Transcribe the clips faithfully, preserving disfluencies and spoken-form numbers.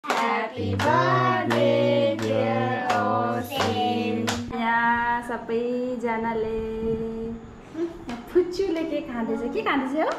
Happy birthday dear Usdin. यहाँ सबैजनाले फुच्चुले के खाँदैछ के खाँदैछ हो?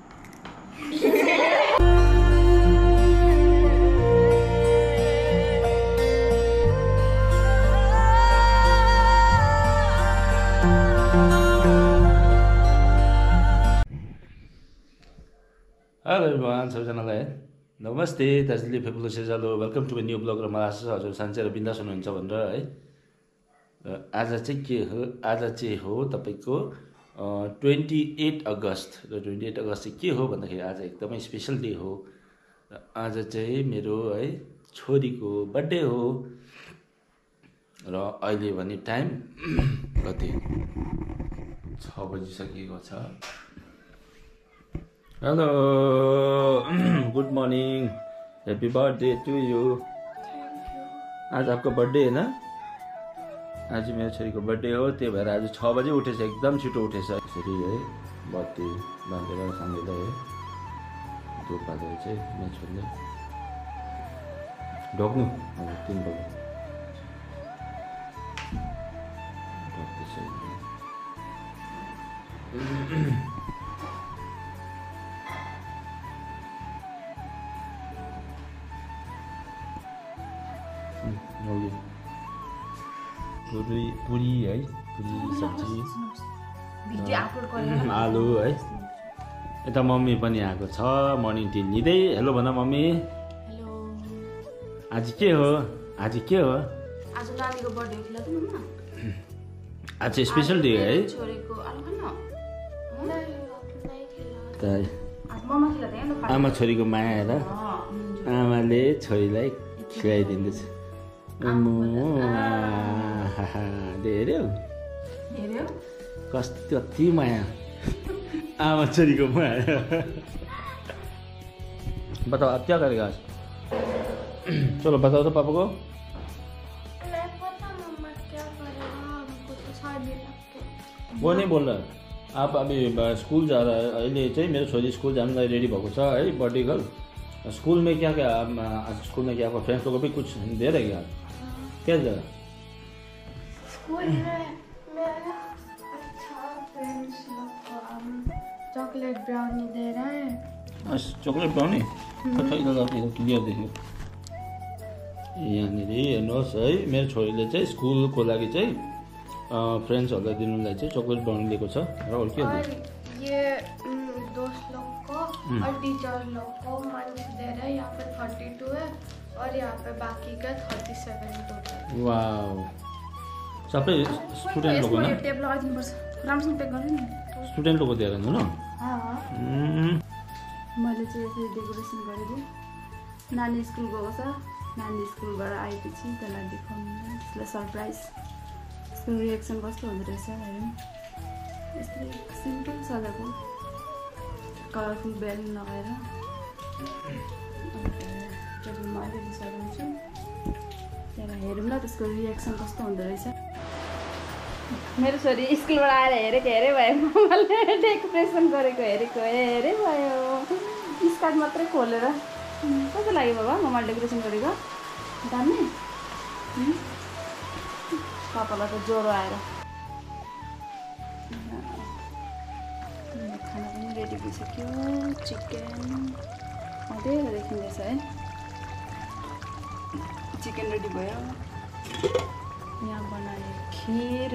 Hello everyone, सबैजनालाई नमस्ते दार्जिलिङ फेबुलस सेजालो वेलकम टु न्यू ब्लग र मलाई आशा छ हजुर सान्चै र बिन्दास हुनुहुन्छ भनेर है। र आज चाहिँ के हो, आज चाहिँ हो तपाईको ट्वेन्टी एट अगस्त र ट्वेन्टी एट अगस्त चाहिँ के हो भन्दाखेरि आज एकदमै स्पेशल डे हो। र आज चाहिँ मेरो है छोरीको बर्थडे हो र अहिले भने टाइम कति छ बजिसकेको छ। Hello good morning, happy birthday to you. आज आपको बर्थडे है ना? आज मेरो छोरीको बर्थडे हो, त्यही भएर आज छ बजे उठेछ, एकदम छिटो उठेछ। यसरी है बत्ती बाँधेर साङ्गेलाई है धुप बाँधेर चाहिँ मेरो छोरीले ढोक्नु अब तिन बजे ढोक्दैछ। पूरी पूरी है, पूरी सब्जी आलु है। यता मम्मी पनि आएको छ, मर्निङ टी लिँदै। हेलो भन मम्मी। हेलो। आज के हो? आज के हो? आज नानीको बर्थडे हो त मम्मा। आज स्पेशल डे है। छोरीको आलु खान। त आज मम्मा खिलाउँदै हैन। आमा छोरीको माया हेर, आमाले छोरीलाई खिलाइदिँदैछ। धेरै कस्तो कति माया आमा छोरीको माया। बताओ आप क्या करेगा आज? चलो बताओ तो पापा को। मैं पता मम्मा क्या करेगा, हमको तो शादी लगता है। वो नहीं बोल रहा, आप अभी स्कूल जा रहा है। अहिले चाहिँ मेरो छोरी स्कूल जानुलाई रेडी भएको छ है, बर्थडे गर्ल। स्कूल में क्या क्या आज स्कूल में क्या आपको फ्रेंड्स लोगों को भी कुछ दे रहे क्या? क्या दे रहा? स्कूल में मेरा अच्छा फ्रेंड्स लोग को हम चॉकलेट ब्राउनी दे रहे हैं। Chocolate brownie? अच्छा इधर इधर क्लियर देखियो। यहाँनिर हेर्नुहोस् है, मेरो छोरीले चाहिँ स्कुलको लागि चाहिँ फ्रेन्ड्सहरूलाई दिनुलाई चाहिँ चॉकलेट ब्राउनी दिएको छ। र अरू के और ये दोस्त लोग को और टीचर लोग को मंच दे रहे हैं। यहाँ पे थर्टी टू है और यहाँ पे बाकी का थर्टी सेवन टोटल। वाओ, सबै स्टुडेन्ट लोगो न? टेप लगाइदिनु पर्छ, राम्रोसँग पेक गर्नु नि। स्टुडेन्ट लोगो दिएर नि न? मैले चाहिँ यसरी डेकोरेसन गरिदिएँ। नानी स्कुल गएको छ, नानी स्कुलबाट आएपछि त्यसलाई देखाउनु, त्यसलाई सरप्राइज। त्यसको रिएक्सन कस्तो हुँदो रहेछ हेरौँ। यस्तै सिम्पल सजाएको, कलरफुल बेलुन लगाएर टेबलमा अलिअलि सजाउँछु। त्यहाँबाट हेरौँ ल त्यसको रिएक्सन कस्तो हुँदो रहेछ। मेरो छोरी स्कुलबाट आएर हेरेको हेरे भयो, मम्माले डेकोरेसन गरेको हेरेको हेरे भयो। स्कर्ट मात्रै खोलेर कस्तो लाग्यो बाबा मम्माले डेकोरेसन गरेको? दामी। पापालाई त ज्वरो आएर। खाना पनि रेडी भइसक्यो, चिकन अँधेरो देखिँदैछ है। चिकन रेडी भयो। यहाँ बनाए खिर,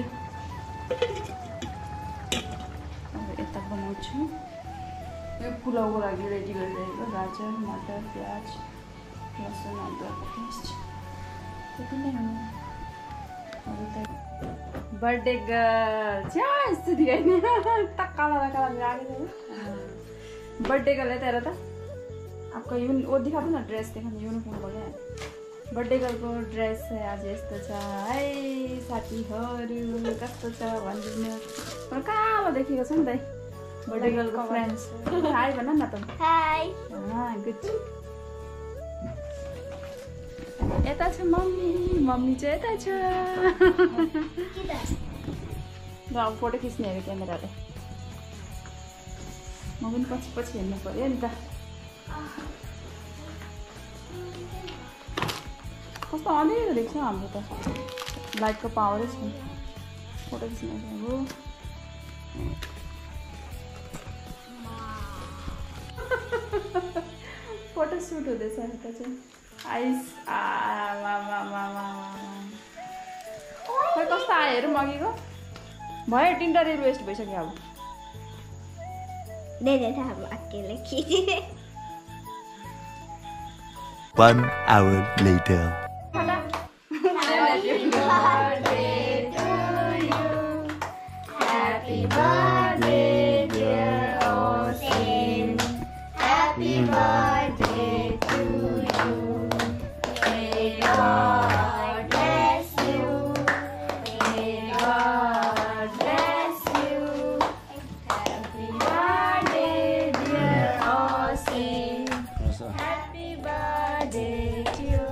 अब यता बनाउँछु। यो पुलाउको लागि रेडी गरिरहेको गाजर, मटर, प्याज, लसुन, अदुवाको पेस्ट त्यति नै हो। अरू त बर्थडे गर्ल छ्या यस्तो दिखाइने त काला काला लागेको। बर्थडे गर्ल है तेरा त आपको यून वो दिखा दो ना, ड्रेस देखा यूनिफॉर्म बोले। बर्थडे गर्लको ड्रेस चाहिँ आज यस्तो छ है साथीहरू, कस्तो छ भनिदिनु। कालो देखेको छ नि त बर्थडे गर्लको फ्रेन्ड्स। हाई भन न त। हाई। गुड। यता छ मम्मी, मम्मी चाहिँ यता छ। ल अब फोटो खिच्ने अरे क्यामेराले। म पनि पछि पछि हेर्नु पऱ्यो नि त। कस्तो अँध्यारो देख्छ हाम्रो त लाइटको पावरै छैन फोटो खिच्न अब फोटो सुट हुँदैछ यता चाहिँ आइस खै कस्तो आयो हेरौँ अघिको भयो तिनवटा रिल वेस्ट भइसक्यो अब अकेले खिचे One hour later. Happy birthday to you. Happy birthday, dear Osin. Happy birthday to you. May God bless you. May God bless you. Happy birthday, dear Osin. Happy birthday to you.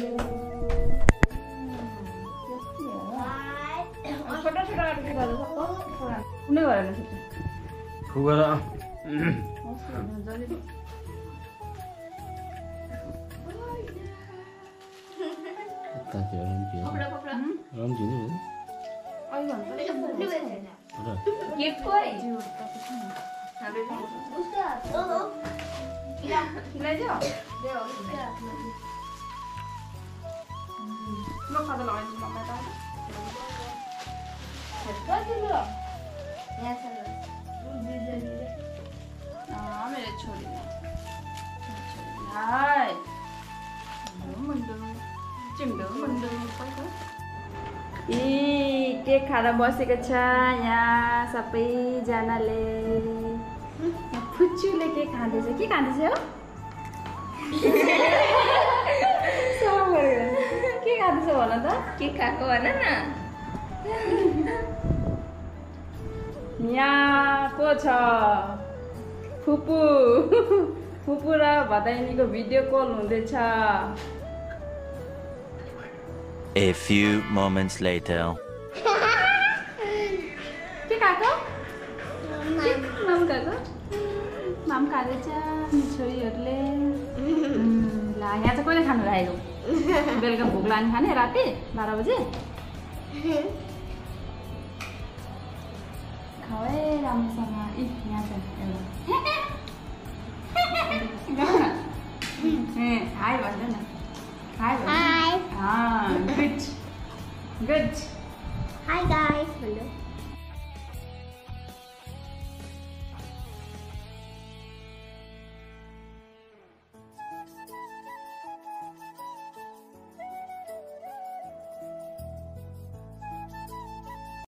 छोटा छोटा करके कर दो सबको थोड़ा उन्हें वाला नहीं सोचो हुआ ताकि रम किया पकड़ा पकड़ा रम जी नहीं आई वन गिफ्ट को है जी उसका दो दो खिला खिला जाओ दे उसका लो खा दो लॉन्च मम्मा का क्या दिलो यहाँ चलो दे दे दे हाँ मेरे छोरी हाय मुंडू चिंडू मुंडू ए केक खाएर बसेको छ यहाँ सबैजनाले फुच्चुले केक खाँदैछ के खाँदैछ हो के खाँदैछ भन त के खाएको भन न यहाँ को छ फुपू फुपू र भदैनीको भिडियो कल हुँदैछ A few moments later. के खाएको माम खाएको माम खाँदैछ छोरीहरूले ल यहाँ चाहिँ कहिले खानु लागेको बेलुका भोक लाग्ने खाने राति बाह्र बजे खाऊ है राम्रोसँग इ यहाँ छ एउटा हाई भन्छ न hi Hi. Good good Hi guys. Hello.